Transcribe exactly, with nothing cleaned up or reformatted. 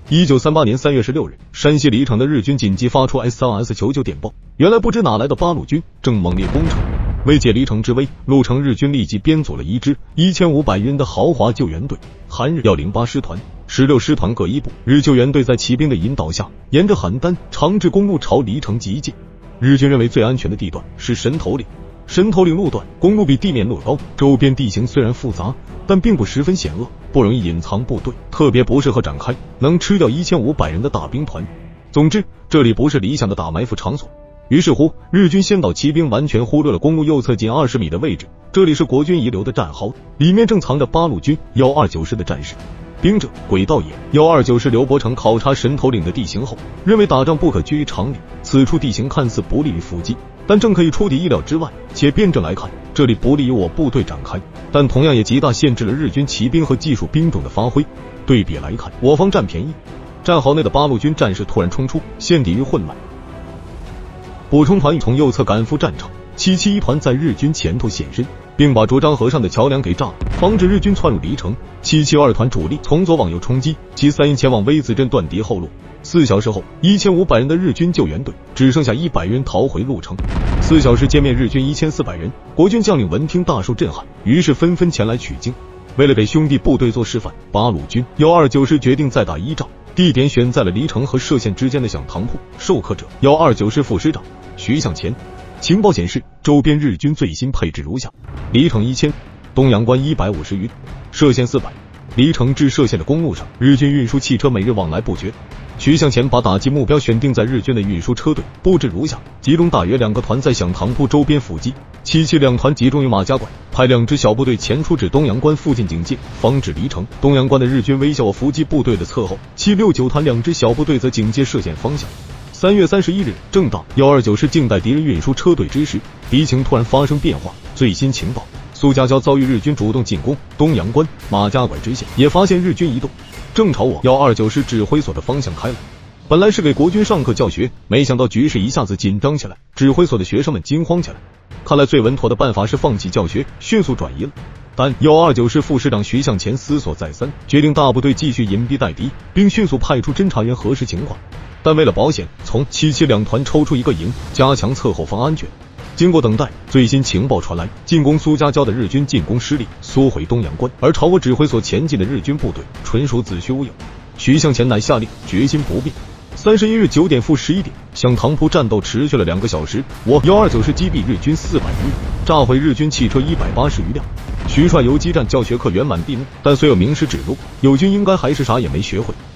一九三八年三月十六日，山西黎城的日军紧急发出 S 三 S 求救电报。原来不知哪来的八路军正猛烈攻城，为解黎城之危，鹿城日军立即编组了一支一千五百人的豪华救援队，韩日一零八师团、十六师团各一部。日救援队在骑兵的引导下，沿着邯郸、长治公路朝黎城急进。日军认为最安全的地段是神头岭。神头岭路段公路比地面路高，周边地形虽然复杂，但并不十分险恶，不容易隐藏部队，特别不适合展开能吃掉一千五百人的大兵团。总之，这里不是理想的打埋伏场所。于是乎，日军先导骑兵完全忽略了公路右侧仅二十米的位置，这里是国军遗留的战壕，里面正藏着八路军一二九师的战士。兵者，鬼道也。一二九师刘伯承考察神头岭的地形后，认为打仗不可拘于常理，此处地形看似不利于伏击，但正可以出敌意料之外。且辩证来看，这里不利于我部队展开，但同样也极大限制了日军骑兵和技术兵种的发挥。对比来看，我方占便宜。战壕内的八路军战士突然冲出，陷敌于混乱。补充团从右侧赶赴战场，七七一团在日军前头现身，并把卓漳河上的桥梁给炸了，防止日军窜入黎城。七七二团主力从左往右冲击，其三营前往威子镇断敌后路。四小时后，一千五百人的日军救援队只剩下一百人逃回鹿城。四小时歼灭日军一千四百人，国军将领闻听大受震撼，于是纷纷前来取经。为了给兄弟部队做示范，八路军一二九师决定再打一仗，地点选在了黎城和歙县之间的响堂铺，授课者一二九师副师长徐向前。情报显示，周边日军最新配置如下：黎城一千，东阳关一百五十余，歙县四百。黎城至歙县的公路上，日军运输汽车每日往来不绝。徐向前把打击目标选定在日军的运输车队，布置如下：集中大约两个团在响堂铺周边伏击，七七两团集中于马家馆，派两支小部队前出至东阳关附近警戒，防止黎城、东阳关的日军围剿我伏击部队的侧后。七六九团两支小部队则警戒歙县方向。三月三十一日，正当一二九师静待敌人运输车队之时，敌情突然发生变化。最新情报：苏家交遭遇日军主动进攻，东阳关、马家拐支线也发现日军移动，正朝我一二九师指挥所的方向开来。本来是给国军上课教学，没想到局势一下子紧张起来，指挥所的学生们惊慌起来。看来最稳妥的办法是放弃教学，迅速转移了。但一二九师副师长徐向前思索再三，决定大部队继续隐蔽待敌，并迅速派出侦察员核实情况。但为了保险，从七七两团抽出一个营，加强侧后方安全。经过等待，最新情报传来，进攻苏家交的日军进攻失利，缩回东阳关，而朝我指挥所前进的日军部队纯属子虚乌有。徐向前乃下令决心不变。三十一日九点负十一点，响堂铺战斗持续了两个小时，我一二九师击毙日军四百余人，炸毁日军汽车一百八十余辆。徐帅游击战教学课圆满闭幕，但虽有名师指路，友军应该还是啥也没学会。